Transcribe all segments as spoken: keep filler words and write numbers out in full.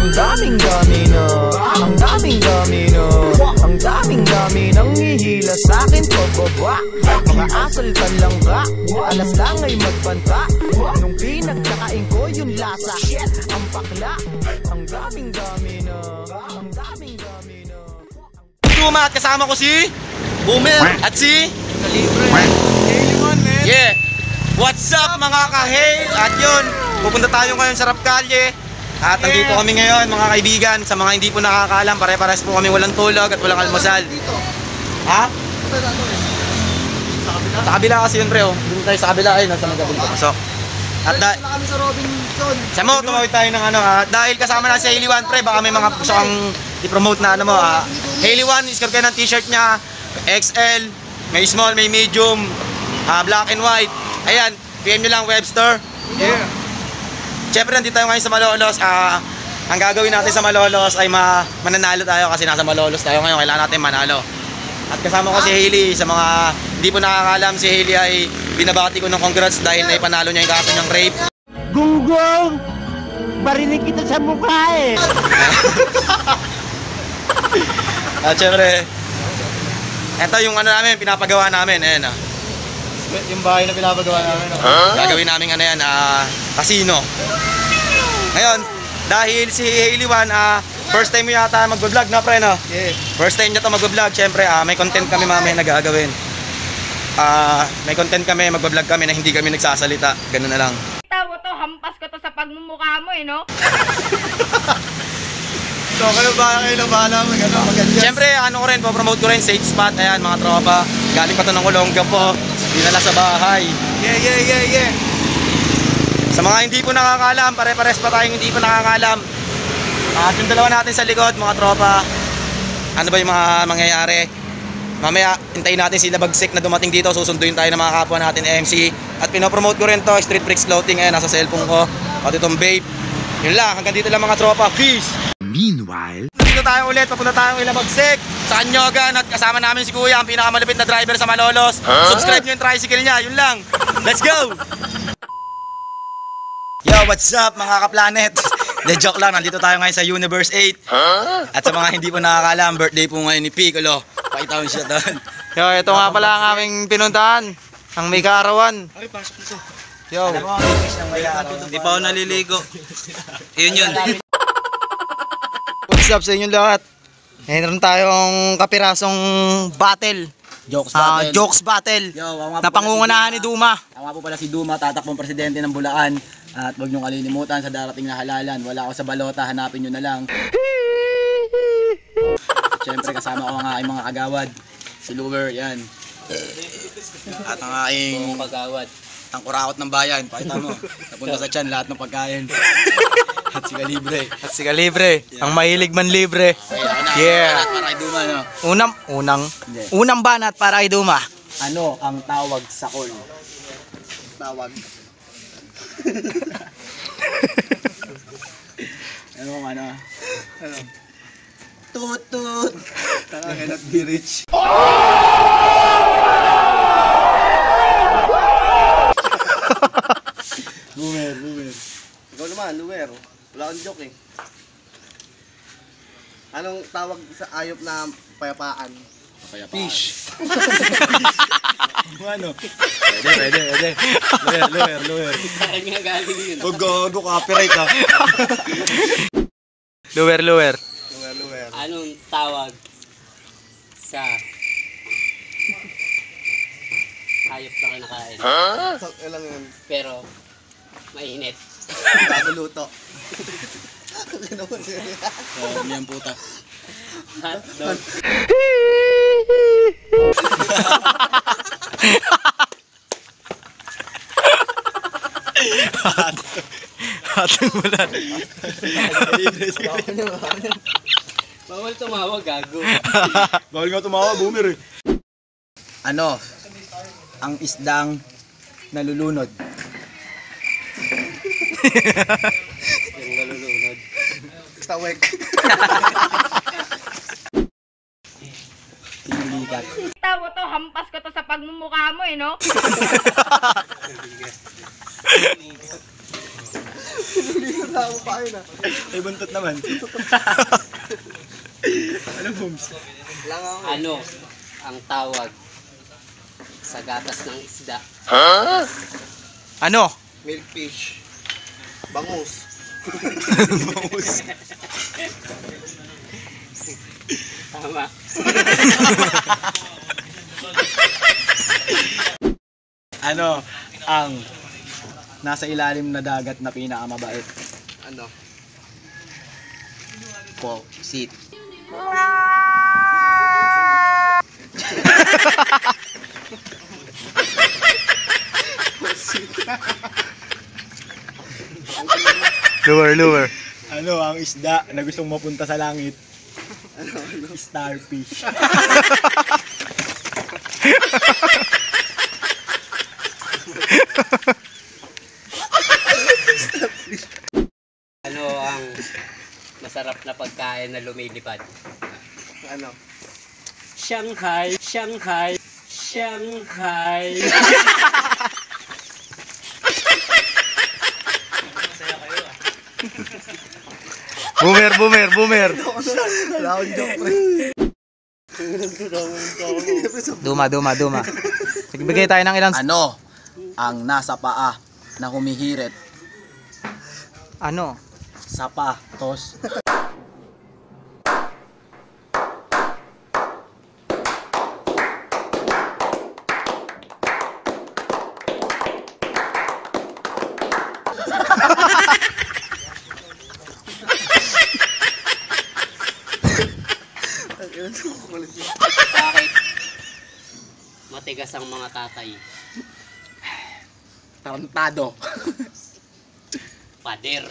Ang daming dami na, ang daming dami na, ang daming dami nang hihila sa'kin pababa. Mga asal ka lang ka, alas lang ay magbanta. Nung pinagkakain ko yung lasa, ang pakla. Ang daming dami na, ang daming dami na. Duma at kasama ko si Boomer at si Kalibre. Kailimon, man. Yeah. What's up mga ka-hey? At yun, pupunta tayo ngayon sa Rapcalle. At nandito kami ngayon mga kaibigan. Sa mga hindi po nakakaalam, pare-pares po kami walang tulog at walang almusal. Ha? Sa kabila kasi yun pre, oh. Dito tayo sa kabila ay nasa magabing papasok. At dahil kami sa Robinson. sa mo, tumawid tayo ng ano, at dahil kasama na si Hailey One pre, baka may mga gusto kang i-promote na ano mo, ah. Hailey One, iskab kayo ng t-shirt niya, X L, may small, may medium, ah, black and white. Ayan, P M nyo lang Webster. Yeah. Siyempre nandito tayo ngayon sa Malolos. Ah, ang gagawin natin sa Malolos ay ma mananalo tayo kasi nasa Malolos tayo ngayon. Kailangan natin manalo. At kasama ko si Hailey. Sa mga hindi po nakakaalam, si Hailey ay binabati ko ng congrats dahil naipanalo niya yung kaso niyang rape. Gunggong! Barinig kita sa mukha eh! At siyempre, eto yung ano namin, pinapagawa namin. Ayan ah. Yung bahay na pinapagawa namin. No? Huh? Gagawin namin ano yan, uh, casino. Ngayon, dahil si Hailey One, uh, first time mo yata mag-vlog na pre, no? Yeah. First time niya to mag-vlog, syempre uh, may content kami mamaya na gagawin. Uh, may content kami, mag-vlog kami na hindi kami nagsasalita. Ganun na lang. Kita mo to, hampas ko to sa pagmumukha mo eh, no? So kayo ba kayo na bahala mag ano mag-adjust? Syempre, ano ko rin, po-promote ko rin, safe spot. Ayan, mga tropa. Galing pa to ng Olonga po. Dinala sa bahay. Yeah, yeah, yeah, yeah. Sa mga hindi po nakakaalam, pare-pares pa tayong hindi po nakakaalam. At yung dalawa natin sa likod, mga tropa, ano ba yung mga mangyayari? Mamaya, hintayin natin sila Bagsik na dumating dito. Susunduin tayo ng mga kapwa natin M C. At pinopromote ko rin to, Street Bricks Clothing. Ayan, nasa cellphone ko. At itong babe. Yun lang, hanggang dito lang mga tropa. Peace! Meanwhile, Dito tayo ulit, papunta tayo ila Bagsik sa Anyogan at kasama namin si Kuya, ang pinakamalapit na driver sa Malolos. Huh? Subscribe nyo yung tricycle niya, yun lang. Let's go! Yo, what's up mga ka-planet? De joke lang, nandito tayo ngayon sa Universe eight. Huh? At sa mga hindi po nakakaalam, birthday po ngayon ni Piccolo. Pakita mo siya doon. Yo, ito nga pala ang aming pinuntahan. Ang may kaarawan. Ay, pasok nito. Yo. Hindi pa ako naliligo. Yun yun. What's up sa inyong lahat? Meron tayong kapirasong battle. Jokes Ah, battle. jokes battle. Yo, ako nga po Na pala pangungunahan si ni Duma. Ako nga po pala si Duma, tatakbong presidente ng Bulacan. At huwag niyong kalilimutan sa darating na halalan. Wala ako sa balota, hanapin niyo na lang. At syempre kasama ko ang aking mga kagawad. Si Luwer, yan. At ang aking kagawad. Ang kurakot ng bayan, pakita mo. Napunta sa tiyan lahat ng pagkain. At si Kalibre. At si Kalibre, yeah. Ang mahilig man libre. Okay, ako na. Yeah. At para kay Duma, no? Unang, unang, Hindi. unang banat para kay Duma. Ano ang tawag sa call? Tawag. Ano ang ano? Ano? Tut tut. Tara, cannot be rich. Luwer, luwer. Ikaw naman, Luwer. Wala kang joke eh. Anong tawag sa ayop na payapaan? Fish. Ano? Pwede, pwede, pwede. Luwer, luwer, luwer. Parang nga galing yun. Huwag gago, copyright ha. Luwer, luwer. Luwer, luwer. Anong tawag sa hayop na kinakain? Huh? Ilang yun? Pero mainit. Bago luto. Oh, yan puta. Hotdog. Atong wala. Bawal tumawa, gago. Bawal nga tumawa, Boomer eh. Ano ang isdang nalulunod? Yung nalulunod. Stawek. Pinulikat. Kita mo to, hampas ko to sa pagmumukha mo eh, no? Wala akong kain ah. May buntot naman. Ano, Booms? Lang ako. Ano ang tawag sa gatas ng isda? Ano? Milkfish. Bangus. Tama. Ano ang nasa ilalim na dagat na pinakamabait? Ano? Po, sit. Lure, lure. Ano ang isda na gustong mapunta sa langit? Ano? Ano? Starfish. Ano ang masarap na pagkain na lumilipad? Ano? Shanghai, Shanghai, Shanghai. Boomer, boomer, boomer. Wala akong joke pre. Duma, duma, duma. Nagbigay tayo ng ilang... Ano ang nasa paa na humihirit? Ano? Sapatos. Bakit matigas ang mga tatay? Tarantado. Pader.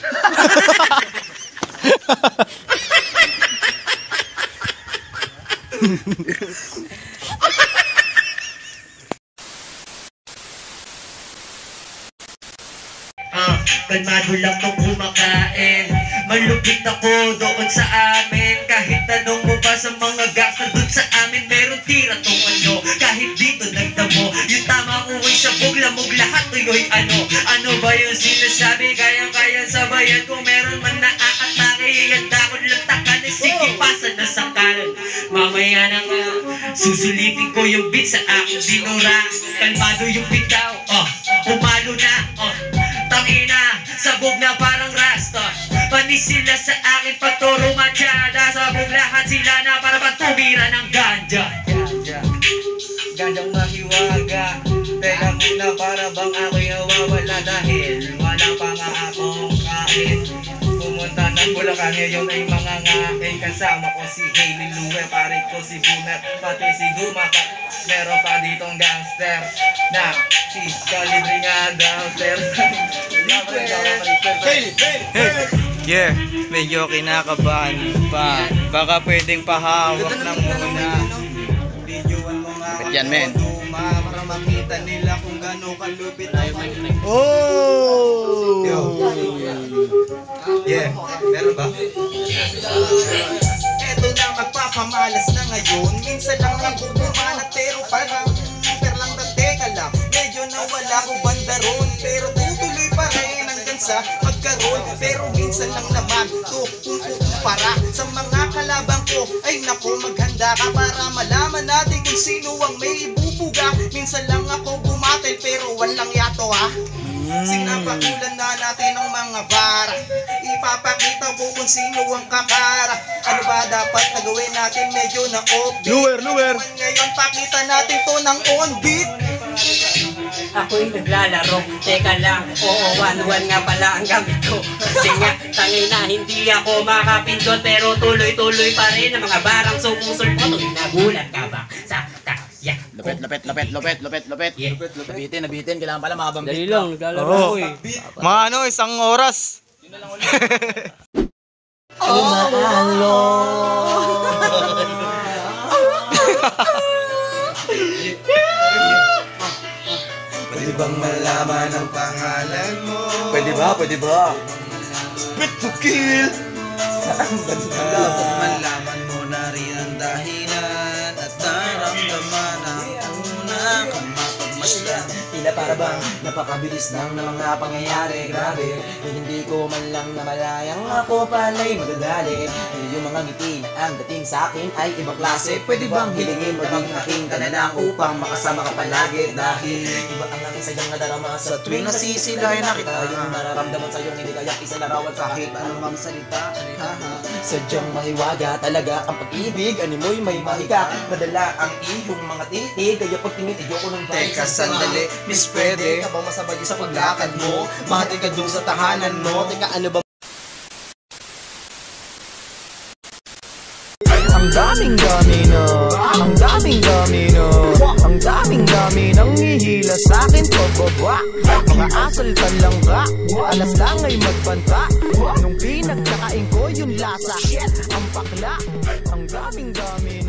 Ah, kalmado lang nung kumakain. Malupit ako doon sa amin. Kahit tanong mo ba sa mga gangster doon sa amin, meron tira tong ano. Kahit dito nagdamo, yung tama ko ay sabog, lamog lahat tuloy ano. Ano ba yung sinasabi? Kayang-kaya sabayan kung meron man naakatake. Ihanda ko lang takan, sige pasa na sa kanan. Mamaya na nga, susulitin ko yung beat sa aking binura. Kalmado yung bitaw, oh, umalo na, oh. Tangina, sabog na parang rasta. Panis sila sa akin pagturo madyada. Sabog lahat sila na para pagtumira ng ganja. Ganja, ganjang mahiwaga. Teka muna para bang ako'y nawawala. Dahil wala pa nga akong kain. Pumunta ng Bulacan, ngayon ay mga ngain. Kasama ko si Hailey Lue, pare ko si Boomer, pati si Guma. Meron pa ditong gangster na si Calibre nga downstairs. Hey! Hey! Hey! Yeah, medyo kinakabahan pa. Baka pwedeng pahawak ng muna. Videoan mo nga Bakit yan, men? duma para makita nila kung gaano kalupit tayo. Oh! Yeah, meron ba? Eto na magpapamalas na ngayon. Minsan lang ako bumanat pero parang per lang na teka lang. Medyo nawala ko bandaron pero tutuloy pa rin hanggang sa magkaroon. Pero minsan lang naman to kung kukumpara sa mga kalabang ko. Ay naku, maghanda ka para malaman natin kung sino ang may ibubuga. Minsan lang ako bumatel pero walang yato ha. Sinapakulan na natin ang mga bara. Ipapakita ko kung sino ang kakara. Ano ba dapat na gawin natin? Medyo na offbeat. Lure, lure. Ngayon pakita natin to ng on beat. Ako'y naglalaro, teka lang, oo, one-one nga pala ang gamit ko. Kasi nga, tangina, hindi ako makapindot, pero tuloy-tuloy pa rin ang mga barang sumusulpot. Nagulat ka ba sa kaya? Lupit, lupit, lupit, lupit, lupit, lupit. Yeah. Nabitin, nabitin. Kailangan pala mahabang Dali beat. lang, naglalaro Oo. ko eh. Mga ano, isang oras. Pwede bang malaman ang pangalan mo? Pwede ba? Pwede ba? Spit to kill! Saan ba malaman mo na rin ang dahilan at naramdaman ang una kang mapaglaban? masdan. Tila para bang napakabilis lang ng mga pangyayari. Grabe, eh, hindi ko man lang namalayang ako pala'y magagalit. Eh, yung mga ngiti ang dating sa akin ay ibang klase. Pwede bang hilingin maging aking kanalang upang makasama ka palagi? Dahil iba ang aking sayang nadarama sa tuwing nasisilayan na kita. Yung nararamdaman sa'yo hindi kaya isa larawan kahit anumang salita. Sadyang mahiwaga talaga ang pag-ibig. Animoy may mahiga. Madala ang iyong mga titig. Kaya pag tinitiyo ko ng bahay. Teka sandali, Miss pwede ka bang masabay sa paglakad mo? Mahati ka dun sa tahanan mo. Teka ano ba? Ang daming dami na, ang daming dami na, ang daming dami nang hihila sa'kin pababa. Mga asal talangga, alas lang ay magbanta. Nung pinagkakain ko yung lasa, ang pakla. Ang daming dami